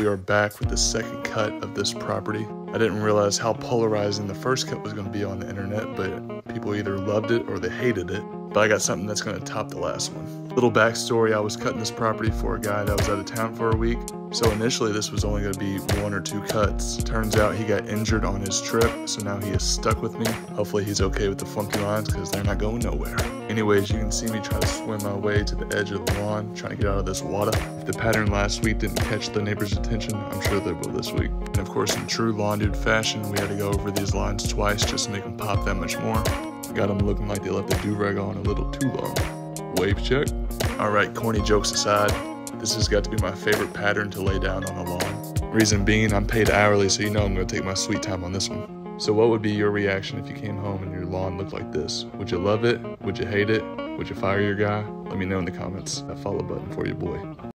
we are back with the second cut of this property. I didn't realize how polarizing the first cut was going to be on the internet, but people either loved it or they hated it. But I got something that's going to top the last one. Little backstory, I was cutting this property for a guy that was out of town for a week. So initially this was only going to be 1 or 2 cuts. Turns out he got injured on his trip, so now he is stuck with me. Hopefully he's okay with the funky lines because they're not going nowhere. Anyways, you can see me try to swim my way to the edge of the lawn, trying to get out of this water. If the pattern last week didn't catch the neighbor's attention, I'm sure they will this week. And of course, in true lawn dude fashion, we had to go over these lines twice just to make them pop that much more. Got them looking like they left the do-rag on a little too long. Wave check. Alright, corny jokes aside, this has got to be my favorite pattern to lay down on the lawn. Reason being, I'm paid hourly, so you know I'm going to take my sweet time on this one. So what would be your reaction if you came home and your lawn looked like this? Would you love it? Would you hate it? Would you fire your guy? Let me know in the comments. That follow button for your boy.